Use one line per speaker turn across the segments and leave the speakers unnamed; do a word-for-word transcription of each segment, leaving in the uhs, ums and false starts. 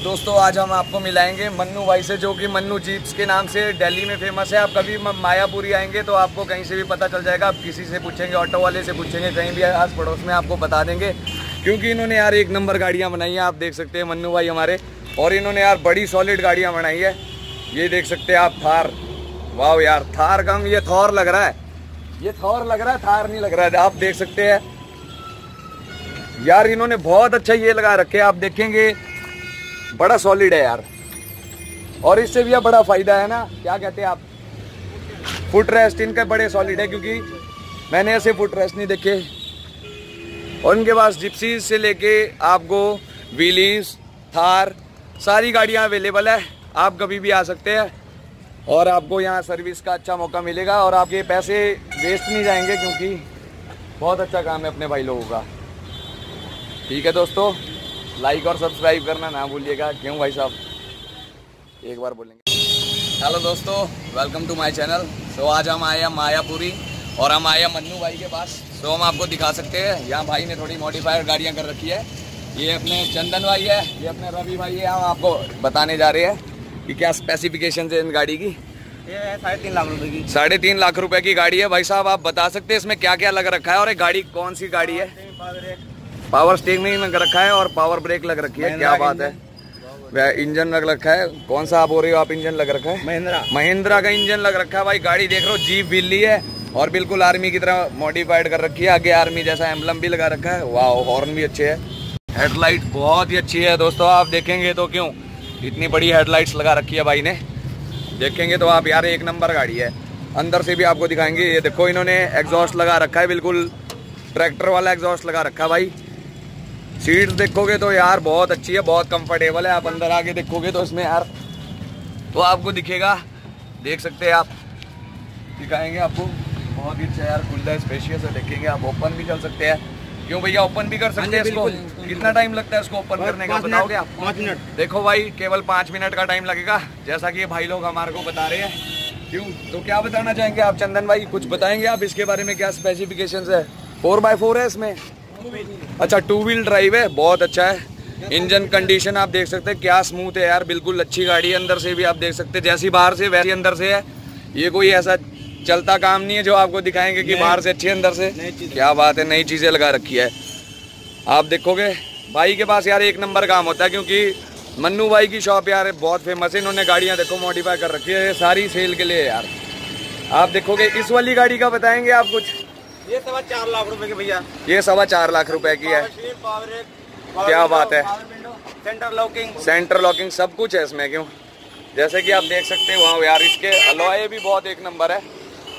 दोस्तों आज हम आपको मिलाएंगे मन्नू भाई से, जो कि मन्नू जीप्स के नाम से दिल्ली में फेमस है। आप कभी मायापुरी आएंगे तो आपको कहीं से भी पता चल जाएगा। आप किसी से पूछेंगे, ऑटो वाले से पूछेंगे, कहीं भी आस पड़ोस में आपको बता देंगे, क्योंकि इन्होंने यार एक नंबर गाड़ियाँ बनाई हैं। आप देख सकते हैं मन्नू भाई हमारे, और इन्होंने यार बड़ी सॉलिड गाड़ियाँ बनाई है। ये देख सकते हैं आप, थार। वाह यार, थार कम ये थॉर लग रहा है, ये थॉर लग रहा है, थार नहीं लग रहा है। आप देख सकते हैं यार, इन्होंने बहुत अच्छा ये लगा रखे हैं। आप देखेंगे बड़ा सॉलिड है यार, और इससे भी बड़ा फायदा है ना, क्या कहते हैं आप, फुट रेस्ट इनके बड़े सॉलिड है, क्योंकि मैंने ऐसे फुट रेस्ट नहीं देखे। और इनके पास जिप्सीज से लेके आपको व्हीलीज, थार, सारी गाड़ियां अवेलेबल है। आप कभी भी आ सकते हैं और आपको यहाँ सर्विस का अच्छा मौका मिलेगा, और आपके पैसे वेस्ट नहीं जाएंगे, क्योंकि बहुत अच्छा काम है अपने भाई लोगों का। ठीक है दोस्तों, लाइक और सब्सक्राइब करना ना भूलिएगा। क्यों भाई साहब, एक बार बोलेंगे। हेलो दोस्तों, welcome to my channel. So आज हम आए हैं मायापुरी, और हम आए हैं मन्नू भाई के पास। सो हम आपको दिखा सकते हैं, यहाँ भाई ने थोड़ी मॉडिफाइड गाड़ियाँ कर रखी है। ये अपने चंदन भाई है, ये अपने रवि भाई है। हम आपको बताने जा रहे हैं कि क्या स्पेसिफिकेशन है इन गाड़ी की।
ये साढ़े तीन लाख रुपए की
साढ़े तीन लाख रुपए की गाड़ी है। भाई साहब आप बता सकते हैं इसमें क्या क्या लग रखा है, और एक गाड़ी कौन सी गाड़ी है? पावर स्टीयरिंग लग रखा है और पावर ब्रेक लग रखी है। क्या बात है, इंजन लग रखा है। कौन सा आप बोल रहे हो आप? इंजन लग रखा है
महिंद्रा
महिंद्रा का इंजन लग रखा है। भाई गाड़ी देख रहे हो, जीप बिल्ली है, और बिल्कुल आर्मी की तरह मॉडिफाइड कर रखी है। आगे आर्मी जैसा एम्बलम भी लगा रखा है। वाह, हॉर्न भी अच्छे है, हेडलाइट बहुत ही अच्छी है दोस्तों। आप देखेंगे तो क्यों, इतनी बड़ी हेडलाइट्स लगा रखी है भाई ने। देखेंगे तो आप यार, एक नंबर गाड़ी है। अंदर से भी आपको दिखाएंगे। ये देखो, इन्होंने एग्जॉस्ट लगा रखा है, बिल्कुल ट्रैक्टर वाला एग्जॉस्ट लगा रखा है भाई। सीट्स देखोगे तो यार बहुत अच्छी है, बहुत कंफर्टेबल है। आप अंदर आके देखोगे तो इसमें यार तो आपको दिखेगा, देख सकते हैं आप, दिखाएंगे आपको। बहुत ही अच्छा यार, खुला है, स्पेशियस है। देखेंगे आप, ओपन भी चल सकते हैं। क्यों भैया, ओपन भी कर सकते हैं इसको? कितना टाइम लगता है इसको ओपन करने का, बताओगे आप?
पाँच मिनट।
देखो भाई, केवल पाँच मिनट का टाइम लगेगा, जैसा कि भाई लोग हमारे को बता रहे हैं। क्यों, तो क्या बताना चाहेंगे आप चंदन भाई? कुछ बताएंगे आप इसके बारे में, क्या स्पेसिफिकेशंस है? फोर बाय फोर है इसमें? अच्छा, टू व्हील ड्राइव है, बहुत अच्छा है। इंजन कंडीशन आप देख सकते हैं, क्या स्मूथ है यार, बिल्कुल अच्छी गाड़ी है। अंदर से भी आप देख सकते हैं, जैसी बाहर से वैसी अंदर से है। ये कोई ऐसा चलता काम नहीं है जो आपको दिखाएंगे कि बाहर से अच्छी अंदर से। क्या बात है, नई चीजें लगा रखी है। आप देखोगे भाई के पास यार एक नंबर काम होता है, क्योंकि मन्नू भाई की शॉप यार बहुत फेमस है। इन्होंने गाड़ियाँ देखो मॉडिफाई कर रखी है, सारी सेल के लिए यार। आप देखोगे, इस वाली गाड़ी का बताएंगे आप कुछ?
ये सवा चार लाख रुपए की भैया,
ये सवा चार लाख रुपए की है। क्या बात है,
सेंटर लॉकिंग,
सेंटर लॉकिंग सब कुछ है इसमें। क्यों, जैसे कि आप देख सकते हैं वहाँ यार, इसके अलॉय भी बहुत एक नंबर है।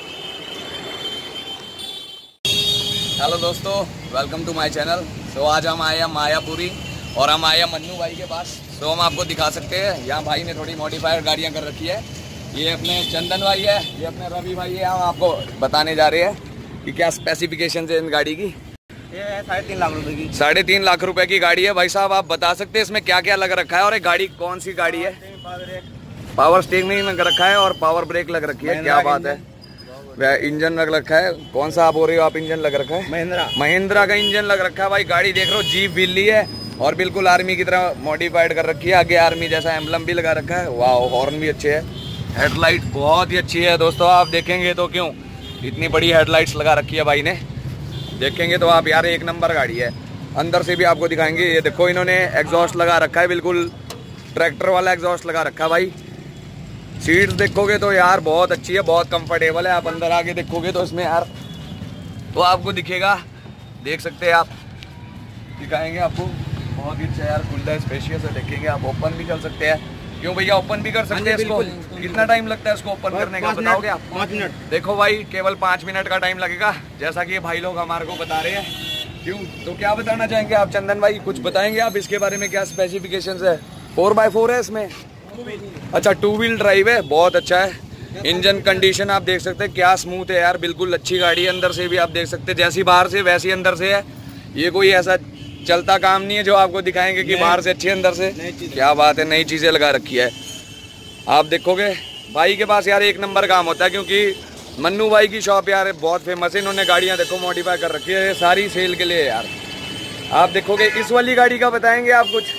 हेलो दोस्तों, welcome to my channel. So आज हम आए हैं मायापुरी, और हम आए हैं मन्नू भाई के पास। सो हम आपको दिखा सकते हैं, यहाँ भाई ने थोड़ी मॉडिफाइड गाड़ियाँ कर रखी है। ये अपने चंदन भाई है, ये अपने रवि भाई है। हम आपको बताने जा रहे हैं कि क्या स्पेसिफिकेशन है इन गाड़ी की।
ये साढ़े तीन लाख रुपए की
साढ़े तीन लाख रुपए की गाड़ी है। भाई साहब आप बता सकते हैं इसमें क्या क्या लग रखा है, और एक गाड़ी कौन सी गाड़ी है? पावर स्टीयरिंग लग रखा है और पावर ब्रेक लग रखी है। क्या बात है, इंजन लग रखा है। कौन सा आप बोल रहे हो आप? इंजन लग रखा है
महिंद्रा
महिंद्रा का इंजन लग रखा है। भाई गाड़ी देख रहे हो, जीप बिल्ली है, और बिल्कुल आर्मी की तरह मॉडिफाइड कर रखी है। आगे आर्मी जैसा एम्बलम भी लगा रखा है। वाह, हॉर्न भी अच्छे है, हेडलाइट बहुत ही अच्छी है दोस्तों। आप देखेंगे तो क्यों, इतनी बड़ी हेडलाइट्स लगा रखी है भाई ने। देखेंगे तो आप यार, एक नंबर गाड़ी है। अंदर से भी आपको दिखाएंगे। ये देखो, इन्होंने एग्जॉस्ट लगा रखा है, बिल्कुल ट्रैक्टर वाला एग्जॉस्ट लगा रखा है भाई। सीट्स देखोगे तो यार बहुत अच्छी है, बहुत कंफर्टेबल है। आप अंदर आके देखोगे तो इसमें यार तो आपको दिखेगा, देख सकते हैं आप, दिखाएंगे आपको। बहुत ही अच्छा यार, खुला है, स्पेशियस है। देखेंगे आप, ओपन भी चल सकते हैं। क्यों भैया, ओपन भी कर सकते हैं इसको? कितना टाइम लगता है इसको ओपन करने का, बताओगे आप?
पाँच मिनट।
देखो भाई, केवल पाँच मिनट का टाइम लगेगा, जैसा कि भाई लोग हमारे को बता रहे हैं। क्यों, तो क्या बताना चाहेंगे आप चंदन भाई? कुछ बताएंगे आप इसके बारे में, क्या स्पेसिफिकेशंस है? फोर बाय फोर है इसमें? अच्छा, टू व्हील ड्राइव है, बहुत अच्छा है। इंजन कंडीशन आप देख सकते हैं, क्या स्मूथ है यार, बिल्कुल अच्छी गाड़ी है। अंदर से भी आप देख सकते हैं, जैसी बाहर से वैसी अंदर से है। ये कोई ऐसा चलता काम नहीं है जो आपको दिखाएंगे कि बाहर से अच्छी अंदर से। क्या बात है, नई चीजें लगा रखी है। आप देखोगे भाई के पास यार एक नंबर काम होता है, क्योंकि मन्नू भाई की शॉप यार बहुत फेमस है। इन्होंने गाड़ियाँ देखो मॉडिफाई कर रखी है, सारी सेल के लिए यार। आप देखोगे, इस वाली गाड़ी का बताएंगे आप कुछ?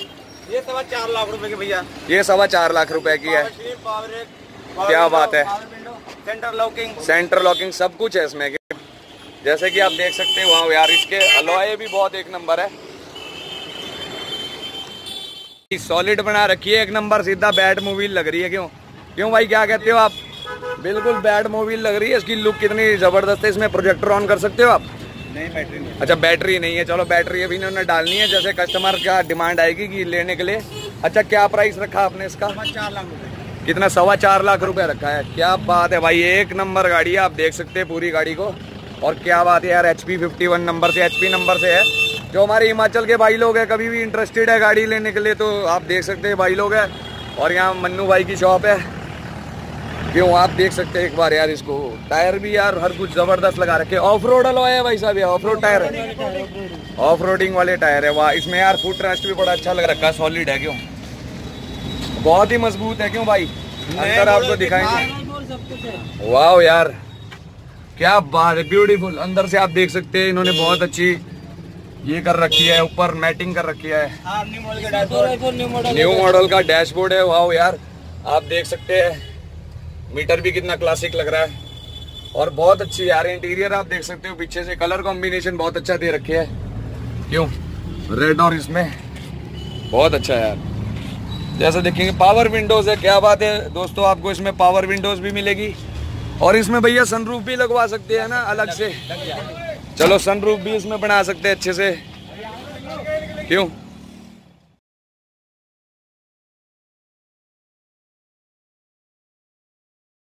ये सवा चार लाख रुपए की भैया।
ये सवा चार लाख रुपए की है। क्या बात है।
सेंटर लॉकिंग,
सेंटर लॉकिंग सब कुछ है इसमें। जैसे कि आप देख सकते हो वाह यार, इसके अलॉय भी बहुत एक नंबर है। सॉलिड बना रखी है एक नंबर, सीधा बैट मोबाइल लग रही है। क्यों क्यों भाई, क्या कहते हो आप? बिल्कुल बैट मोबाइल लग रही है। इसकी लुक कितनी जबरदस्त है। इसमें प्रोजेक्टर ऑन कर सकते हो आप?
नहीं, बैटरी नहीं।
अच्छा, बैटरी नहीं है। चलो बैटरी अभी इन्होंने डालनी है, जैसे कस्टमर का डिमांड आएगी कि लेने के लिए। अच्छा, क्या प्राइस रखा आपने इसका?
चार लाख रुपए।
कितना? सवा चार लाख रुपए रखा है। क्या बात है भाई, एक नंबर गाड़ी है। आप देख सकते हैं पूरी गाड़ी को। और क्या बात है यार, H P fifty one number से, एच पी नंबर से है। जो हमारे हिमाचल के भाई लोग हैं, कभी भी इंटरेस्टेड है गाड़ी लेने के लिए, तो आप देख सकते हैं भाई लोग हैं। और यहाँ मन्नू भाई की शॉप है। क्यों, आप देख सकते हैं एक बार यार इसको। टायर भी यार हर कुछ जबरदस्त लगा रखे। ऑफ रोड अलॉय है भाई साहब, ऑफ रोड टायर है, ऑफ रोडिंग वाले टायर है। वाह, इसमें यार फुट रेस्ट भी बड़ा अच्छा लग रखा है, सॉलिड है। क्यों, बहुत ही मजबूत है। क्यों भाई, अंदर आपको दिखाएंगे। वाह यार, क्या बात है, ब्यूटीफुल। अंदर से आप देख सकते हैं इन्होंने बहुत अच्छी ये कर रखी है, ऊपर मैटिंग कर रखी है। न्यू मॉडल का डैशबोर्ड है। वाह यार, आप देख सकते हैं मीटर भी कितना क्लासिक लग रहा है। और बहुत अच्छी यार इंटीरियर आप देख सकते हो। पीछे से कलर कॉम्बिनेशन बहुत अच्छा दे रखे है। क्यों, रेड और इसमें बहुत अच्छा है यार। जैसा देखेंगे पावर विंडोज है। क्या बात है दोस्तों, आपको इसमें पावर विंडोज भी मिलेगी। और इसमें भैया सनरूफ भी लगवा सकते हैं ना अलग से। चलो सनरूफ भी इसमें बना सकते हैं अच्छे से। क्यों,